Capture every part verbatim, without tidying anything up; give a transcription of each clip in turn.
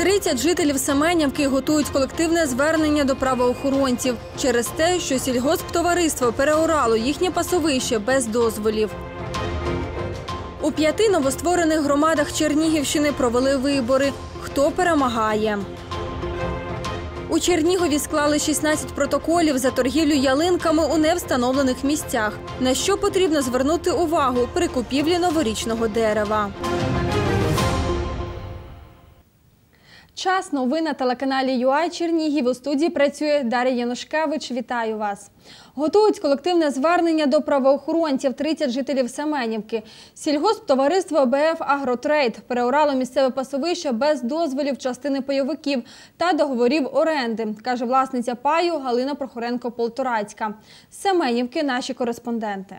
тридцять жителів Семенівки готують колективне звернення до правоохоронців через те, що сільгосптовариство переорало їхнє пасовище без дозволів. У п'яти новостворених громадах Чернігівщини провели вибори. Хто перемагає? У Чернігові склали шістнадцять протоколів за торгівлю ялинками у невстановлених місцях. На що потрібно звернути увагу при купівлі новорічного дерева? Час новин на телеканалі ю ай Чернігів. У студії працює Дар'я Янушкевич. Вітаю вас. Готують колективне звернення до правоохоронців тридцять жителів Семенівки. Сільгосптовариство Б Ф «Агротрейд» переорало місцеве пасовище без дозволів частини пайовиків та договорів оренди, каже власниця паю Галина Прохоренко-Полторацька. З Семенівки наші кореспонденти.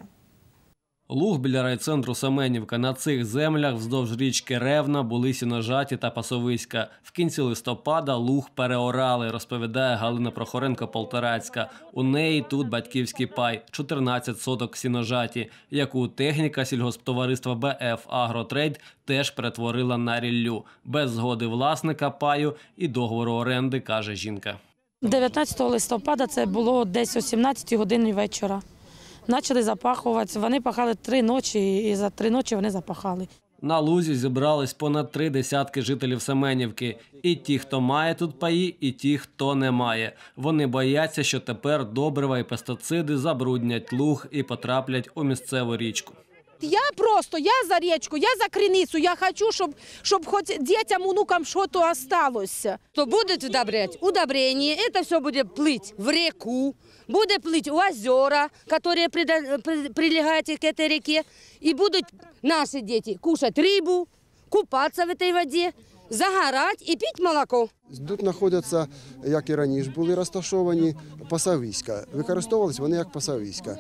Луг біля райцентру Семенівка. На цих землях вздовж річки Ревна були сіножаті та пасовиська. В кінці листопада луг переорали, розповідає Галина Прохоренко-Полторацька. У неї тут батьківський пай – чотирнадцять соток сіножаті, яку техніка сільгосптовариства Б Ф «Агротрейд» теж перетворила на ріллю. Без згоди власника паю і договору оренди, каже жінка. дев'ятнадцятого листопада, це було десь о сімнадцятій годині вечора. Почали запахувати. Вони пахали три ночі, і за три ночі вони запахали. На лузі зібрались понад три десятки жителів Семенівки. І ті, хто має тут паї, і ті, хто не має. Вони бояться, що тепер добрива і пестициди забруднять луг і потраплять у місцеву річку. Я просто, я за річку, я за криницю, я хочу, щоб, щоб хоч дітям, внукам щось залишилося. То будуть удобрять удобрення, це все буде плити в ріку, буде плити у озера, які прилегають к цій ріці, і будуть наші діти кушати рибу, купатися в цій воді, загорати і пити молоко. Тут знаходяться, як і раніше були розташовані, пасовиська. Використовувалися вони як пасовиська.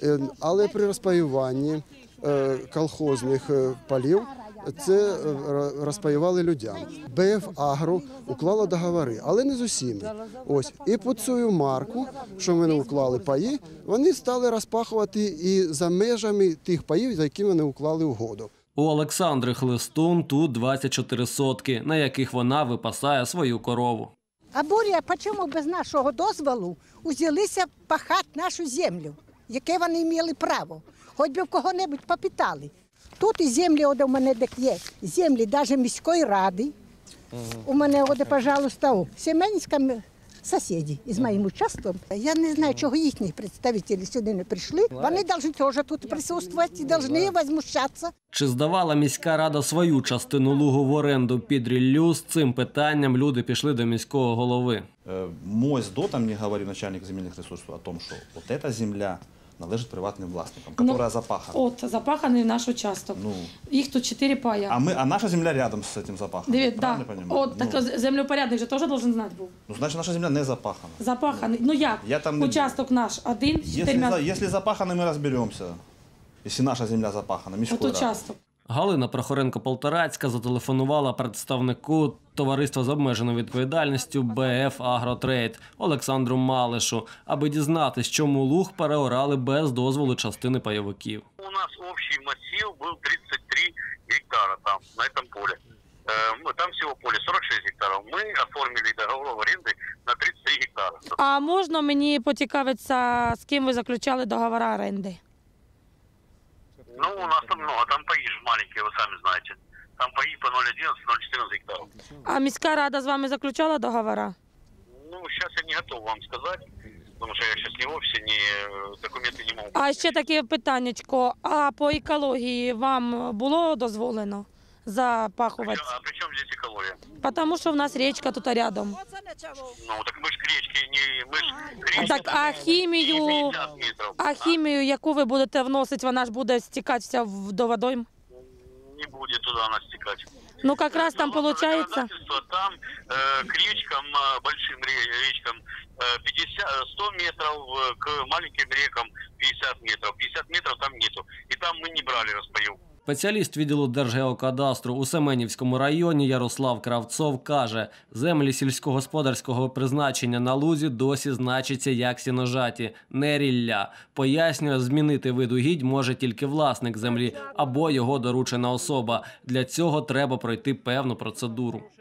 Але при розпаюванні колхозних полів це розпаювали людям. Б Ф «Агро» уклала договори, але не з усіма. Ось. І під цю марку, що вони уклали паї, вони стали розпахувати і за межами тих паїв, за якими вони уклали угоду. У Олександри Хлистун тут двадцять чотири сотки, на яких вона випасає свою корову. А буря, чому без нашого дозволу узялися пахати нашу землю, яке вони мали право? Хоч би в кого-небудь попитали. Тут і землі, от у мене де є, землі навіть міської ради. У мене, от, пожалуйста, Семенівська сусіди із моїм участком. Я не знаю, чого їхні представники сюди не прийшли. Вони повинні теж тут присутствувати і повинні возмущатися. Чи здавала міська рада свою частину лугу в оренду під ріллю? З цим питанням люди пішли до міського голови. Мой СДО, там мені говорив начальник земельних ресурсів, о том, що от ця земля належить приватним власникам, яка ну, запахана. От, запаханий наш участок. Ну, їх тут чотири пая. А, ми, а наша земля рядом з цим запаханом. Дивіться, да. От, ну. Так землепорядник же теж повинен знати був. Ну, значить, наша земля не запахана. Запаханий. Ну, ну як? Я там участок не... наш один. Якщо, якщо запаханий, ми розберемося. Якщо наша земля запахана, міською радою. От участок. Галина Прохоренко-Полторацька зателефонувала представнику товариства з обмеженою відповідальністю Б Ф «Агротрейд» Олександру Малишу, аби дізнатись, чому луг переорали без дозволу частини пайовиків. У нас общий массив був тридцять три гектара там, на цьому полі. Там всього поле сорок шість гектарів. Ми оформили договор оренди на тридцять три гектара. А можна мені поцікавитися, з ким ви заключали договори оренди? Ну, у нас там много, там паи же маленькие, вы сами знаете. Там паи по ноль одиннадцать — ноль четырнадцать гектаров. А міська рада з вами заключала договори? Ну, сейчас я не готов вам сказать, потому что я сейчас не в офисе, не, документы не могу. А ще таке питаннячко, а по екології вам було дозволено запахувати? А при чем здесь экология? Потому що в нас річка тут рядом. Ну, так мы же к речке, не, мы ж к речке. Так, а хімію, а хімію, яку ви будете вносити, вона ж буде стікати вся до водойм? Не будет туда она стекать. Ну, как раз там получается... Там э, к речкам, большим речкам пятьдесят — сто метров, к маленьким рекам пятьдесят метров. пятьдесят метров там нету. И там мы не брали распаёвку. Спеціаліст відділу Держгеокадастру у Семенівському районі Ярослав Кравцов каже, землі сільськогосподарського призначення на лузі досі значаться як сіножаті, не рілля. Пояснює, змінити вид угідь може тільки власник землі або його доручена особа. Для цього треба пройти певну процедуру.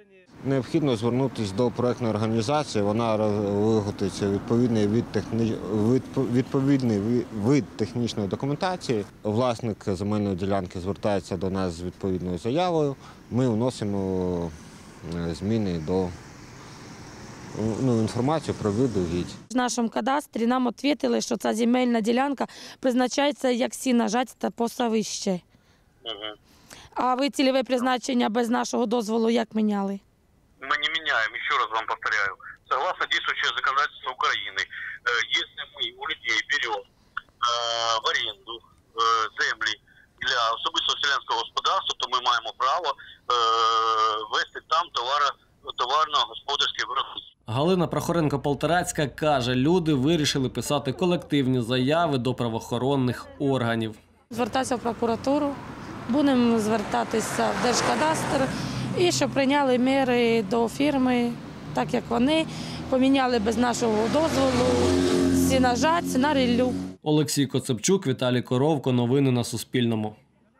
Необхідно звернутися до проєктної організації, вона виготовиться відповідний вид, техні... відповідний вид технічної документації. Власник земельної ділянки звертається до нас з відповідною заявою, ми вносимо зміни до ну, інформацію про видугідь. В нашому кадастрі нам відповіли, що ця земельна ділянка призначається як сіножать та пасовище. Угу. А ви цільове призначення без нашого дозволу як міняли? Мы не меняем, еще раз вам повторяю. Согласно действующему законодательству Украины, если мы у людей берем в аренду землі для особистого селянського господарства, то ми маємо право вести там товарно-господарське виробництво. Галина Прохоренко-Полторацька каже, люди вирішили писати колективні заяви до правоохоронних органів. Звертатися в прокуратуру, будемо звертатися в Держкадастр. І щоб прийняли міри до фірми, так як вони, поміняли без нашого дозволу сіножать на ріллю. Олексій Коцепчук, Віталій Коровко. Новини на Суспільному.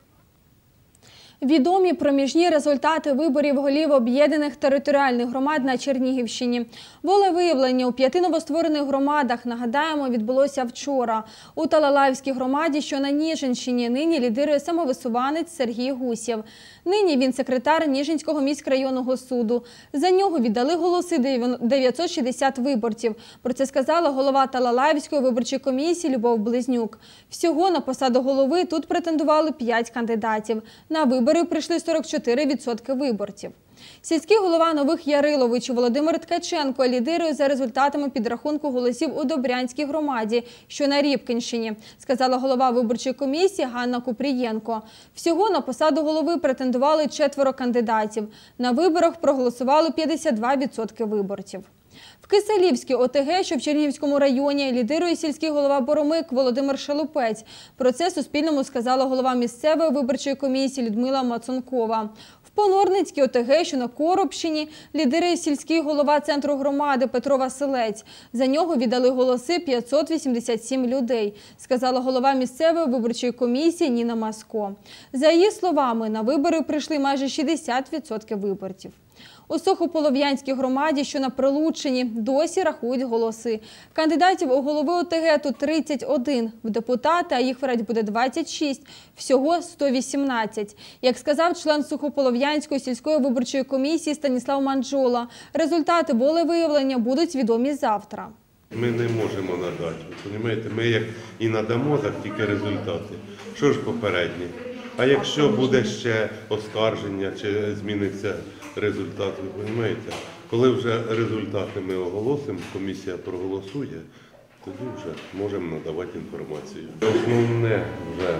Відомі проміжні результати виборів голів об'єднаних територіальних громад на Чернігівщині. Волевиявлення у п'яти новостворених громадах, нагадаємо, відбулося вчора. У Талалаївській громаді, що на Ніжинщині, нині лідирує самовисуванець Сергій Гусєв. Нині він секретар Ніжинського міськрайонного суду. За нього віддали голоси дев'ятсот шістдесят виборців. Про це сказала голова Талалаївської виборчої комісії Любов Близнюк. Всього на посаду голови тут претендували п'ять кандидатів. На вибори прийшли сорок чотири відсотки виборців. Сільський голова Нових Ярилович Володимир Ткаченко лідирує за результатами підрахунку голосів у Добрянській громаді, що на Рібкінщині, сказала голова виборчої комісії Ганна Купрієнко. Всього на посаду голови претендували четверо кандидатів. На виборах проголосували п'ятдесят два відсотки виборців. В Киселівській ОТГ, що в Чернігівському районі, лідирує сільський голова Боромик Володимир Шелупець. Про це Суспільному сказала голова місцевої виборчої комісії Людмила Мацункова. В Понорницькій ОТГ, що на Коробщині, лідирує сільський голова центру громади Петро Василець. За нього віддали голоси п'ятсот вісімдесят сім людей, сказала голова місцевої виборчої комісії Ніна Масько. За її словами, на вибори прийшли майже шістдесят відсотків виборців. У Сухополов'янській громаді, що на Прилуччині, досі рахують голоси. Кандидатів у голови ОТГ тут тридцять один, в депутати, а їх вряд буде двадцять шість, всього сто вісімнадцять. Як сказав член Сухополов'янської сільської виборчої комісії Станіслав Манджола, результати волевиявлення будуть відомі завтра. Ми не можемо надати, розумієте? Ми як і надамо, так тільки результати. Що ж попередні? А якщо буде ще оскарження чи зміниться результат, ви розумієте? Коли вже результати ми оголосимо, комісія проголосує, тоді вже можемо надавати інформацію. Основне вже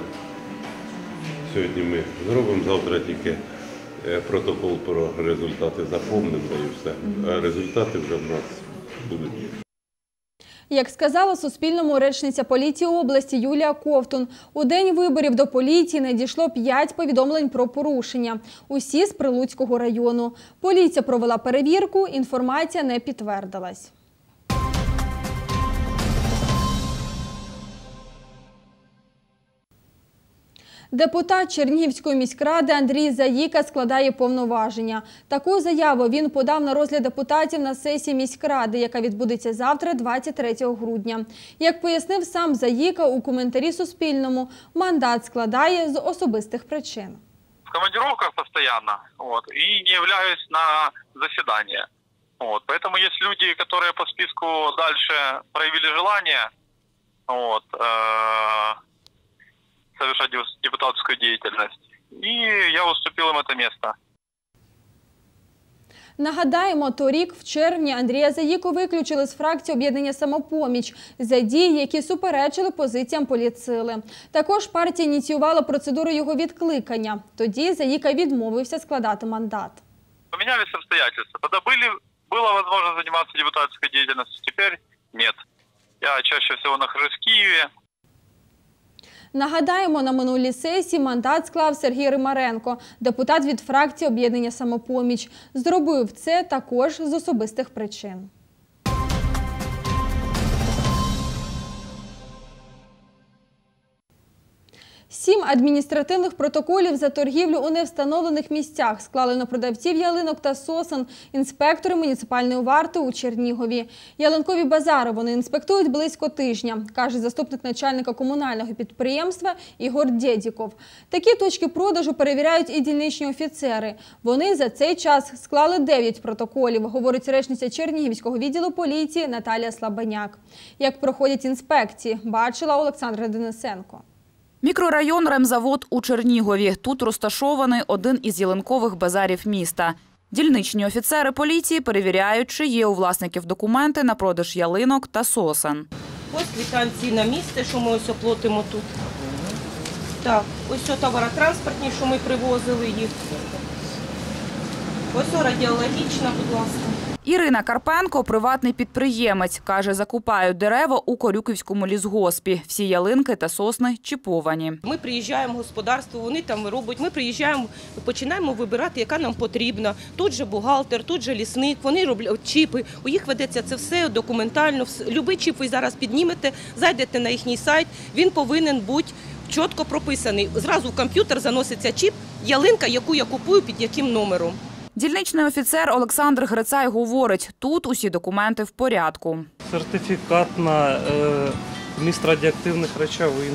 сьогодні ми зробимо, завтра тільки протокол про результати заповнимо, та і все. А результати вже в нас будуть. Як сказала Суспільному речниця поліції області Юлія Ковтун, у день виборів до поліції надійшло п'ять повідомлень про порушення. Усі з Прилуцького району. Поліція провела перевірку, інформація не підтвердилась. Депутат Чернігівської міськради Андрій Заїка складає повноваження. Таку заяву він подав на розгляд депутатів на сесії міськради, яка відбудеться завтра, двадцять третього грудня. Як пояснив сам Заїка у коментарі Суспільному, мандат складає з особистих причин. В командировках постійно вот, і не являюсь на засідання. Вот, поэтому есть люди, которые по списку дальше проявили желание, вот, э совершать депутатскую деятельность. И я уступил им это место. Нагадаємо, торік в червні Андрія Заїку виключили з фракції об'єднання «Самопоміч» за дії, які суперечили позиціям політсили. Також партія ініціювала процедуру його відкликання. Тоді Заїка відмовився складати мандат. Поменялись обстоятельства. Тогда были, была возможность заниматься депутатской деятельностью, теперь нет. Я чаще всего нахожусь в Киеве. Нагадаємо, на минулій сесії мандат склав Сергій Римаренко, депутат від фракції об'єднання «Самопоміч». Зробив це також з особистих причин. Сім адміністративних протоколів за торгівлю у невстановлених місцях склали на продавців ялинок та сосен інспектори муніципальної варти у Чернігові. Ялинкові базари вони інспектують близько тижня, каже заступник начальника комунального підприємства Ігор Дєдіков. Такі точки продажу перевіряють і дільничні офіцери. Вони за цей час склали дев'ять протоколів, говорить речниця Чернігівського відділу поліції Наталія Слабеняк. Як проходять інспекції, бачила Олександра Денисенко. Мікрорайон «Ремзавод» у Чернігові. Тут розташований один із ялинкових базарів міста. Дільничні офіцери поліції перевіряють, чи є у власників документи на продаж ялинок та сосен. Ось квитанції на місце, що ми ось оплатимо тут. Так, ось товаротранспортні, що ми привозили їх. Ось радіологічна, будь ласка. Ірина Карпенко – приватний підприємець. Каже, закупають дерева у Корюківському лісгоспі. Всі ялинки та сосни чіповані. Ми приїжджаємо в господарство, вони там роблять. Ми приїжджаємо, починаємо вибирати, яка нам потрібна. Тут же бухгалтер, тут же лісник, вони роблять чіпи. У їх ведеться це все документально. Любий чіп ви зараз піднімете, зайдете на їхній сайт, він повинен бути чітко прописаний. Зразу в комп'ютер заноситься чіп, ялинка, яку я купую, під яким номером. Дільничний офіцер Олександр Грицай говорить, тут усі документи в порядку. Сертифікат на е, вміст радіоактивних речовин,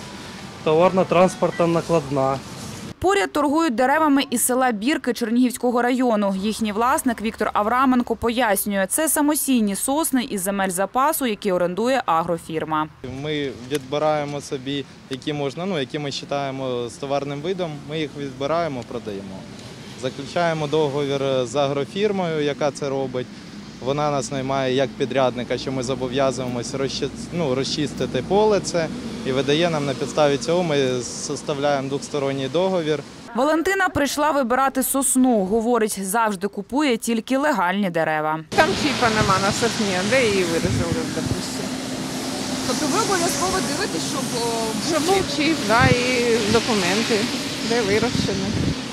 товарно-транспортна накладна. Поряд торгують деревами із села Бірки Чернігівського району. Їхній власник Віктор Авраменко пояснює, це самосійні сосни із земель запасу, які орендує агрофірма. Ми відбираємо собі, які можна, ну, які ми вважаємо з товарним видом, ми їх відбираємо, продаємо. Заключаємо договір з агрофірмою, яка це робить. Вона нас наймає як підрядника, що ми зобов'язуємося ну, розчистити поле це і видає нам на підставі цього, ми составляємо двосторонній договір. Валентина прийшла вибирати сосну. Говорить, завжди купує тільки легальні дерева. Там чіпа нема на сосні, де її вирізали, допустимо. Тобто ви обов'язково дивитесь, щоб, щоб був чіп, да, і документи, де вирощено.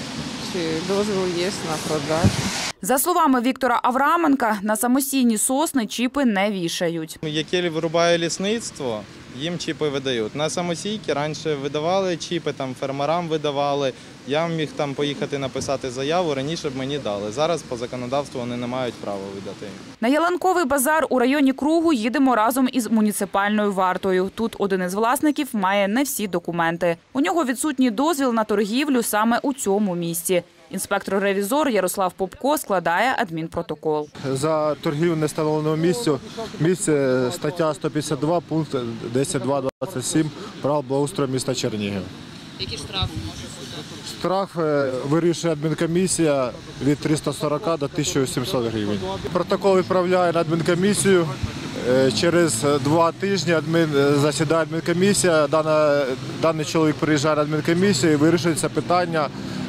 Чи дозвіл є на продажу. За словами Віктора Авраменка, на самосійні сосни чіпи не вішають. Які вирубає лісництво, їм чіпи видають. На самосійки раніше видавали чіпи, там фермерам видавали. Я міг там поїхати написати заяву, раніше б мені дали. Зараз по законодавству вони не мають права видати. На ялинковий базар у районі Кругу їдемо разом із муніципальною вартою. Тут один із власників має не всі документи. У нього відсутній дозвіл на торгівлю саме у цьому місці. Інспектор-ревізор Ярослав Попко складає адмінпротокол. За торгівлю не встановленого місця, місце стаття сто п'ятдесят два, пункт десять два двадцять сім правил благоустрою міста Чернігів. Які штрафи може бути? Штраф вирішує адмінкомісія від триста сорок до тисячі сімсот гривень. Протокол відправляє на адмінкомісію. Через два тижні адмін, засідає адмінкомісія, Дана, даний чоловік приїжджає на адмінкомісію і вирішується питання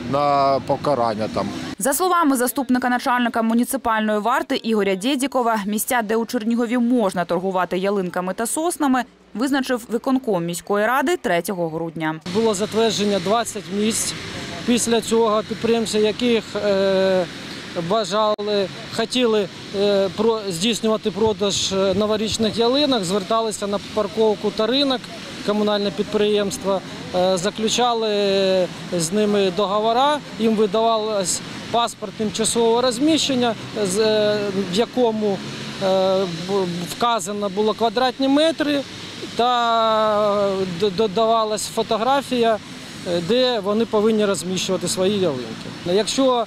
на покарання там. За словами заступника начальника муніципальної варти Ігоря Дєдікова, місця, де у Чернігові можна торгувати ялинками та соснами, визначив виконком міської ради третього грудня. Було затвердження двадцять місць. Після цього підприємці, яких е, бажали, хотіли е, про, здійснювати продаж новорічних ялинок, зверталися на парковку та ринок. Комунальне підприємство, заключали з ними договори, їм видавався паспорт тимчасового розміщення, в якому вказано було квадратні метри та додавалась фотографія, де вони повинні розміщувати свої ялинки. Якщо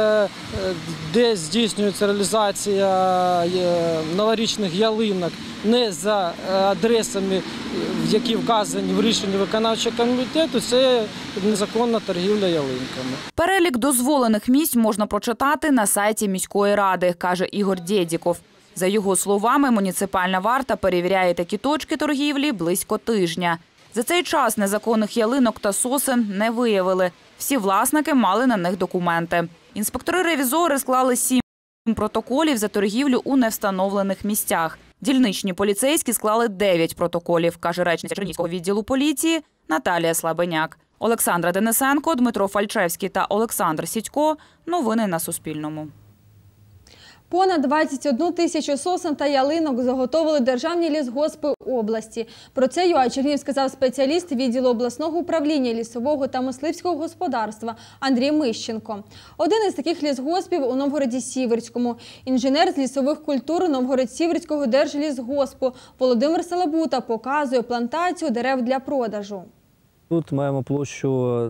десь здійснюється реалізація новорічних ялинок не за адресами, які вказані в рішенні виконавчого комітету, це незаконна торгівля ялинками. Перелік дозволених місць можна прочитати на сайті міської ради, каже Ігор Дєдіков. За його словами, муніципальна варта перевіряє такі точки торгівлі близько тижня. За цей час незаконних ялинок та сосен не виявили. Всі власники мали на них документи. Інспектори-ревізори склали сім протоколів за торгівлю у невстановлених місцях. Дільничні поліцейські склали дев'ять протоколів, каже речниця Чернігівського відділу поліції Наталія Слабеняк. Олександра Денисенко, Дмитро Фальчевський та Олександр Сідько. Новини на Суспільному. Понад двадцять одну тисячу сосен та ялинок заготовили державні лісгоспи області. Про це ЮА Чернігів сказав спеціаліст відділу обласного управління лісового та мисливського господарства Андрій Мищенко. Один із таких лісгоспів у Новгороді-Сіверському. Інженер з лісових культур Новгород-Сіверського держлісгоспу Володимир Салабута показує плантацію дерев для продажу. Тут маємо площу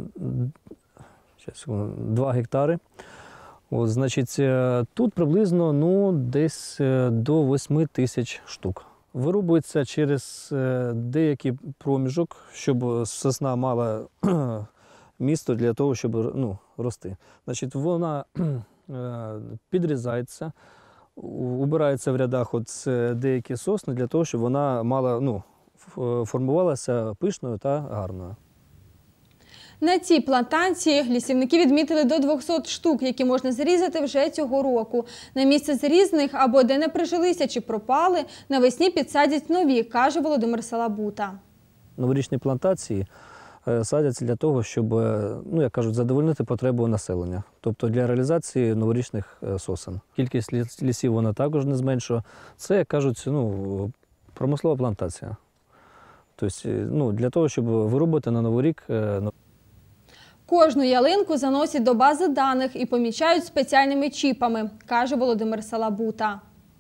два гектари. От, значить, тут приблизно ну, десь до восьми тисяч штук. Вирубується через деякий проміжок, щоб сосна мала місто для того, щоб ну, рости. Значить, вона підрізається, убирається в рядах от деякі сосни для того, щоб вона мала, ну, формувалася пишною та гарною. На цій плантації лісівники відмітили до двохсот штук, які можна зрізати вже цього року. На місце зрізаних або де не прижилися чи пропали, навесні підсадять нові, каже Володимир Салабута. Новорічні плантації садяться для того, щоб, ну, як кажуть, задовольнити потребу населення, тобто для реалізації новорічних сосен. Кількість лісів вона також не зменшує. Це, як кажуть, ну, промислова плантація. Тобто, ну, для того, щоб вирубати на Новий рік. Кожну ялинку заносять до бази даних і помічають спеціальними чіпами, каже Володимир Салабута.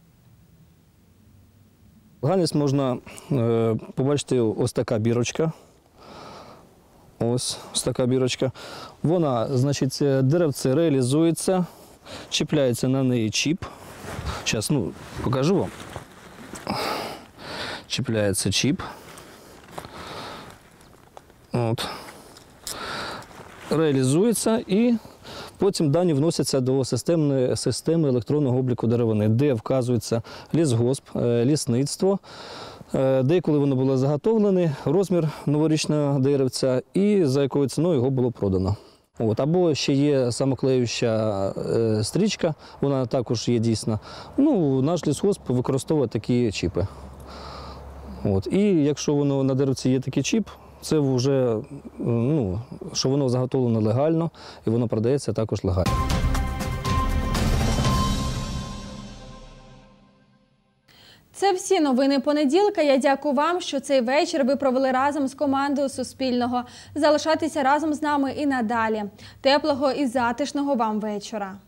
Легальність можна е, побачити, ось така бірочка. Ось, ось така бірочка. Вона, значить, деревце реалізується, чіпляється на неї чіп. Зараз, ну, покажу вам. Чіпляється чіп. От. Реалізується і потім дані вносяться до системи, системи електронного обліку деревини, де вказується лісгосп, лісництво, де коли воно було заготовлене, розмір новорічного деревця і за якою ціною його було продано. От. Або ще є самоклеюча стрічка, вона також є дійсна. Ну, наш лісгосп використовує такі чіпи. От. І якщо воно на деревці є такий чіп, це вже, ну, що воно заготовлено легально і воно продається також легально. Це всі новини понеділка. Я дякую вам, що цей вечір ви провели разом з командою Суспільного. Залишайтеся разом з нами і надалі. Теплого і затишного вам вечора.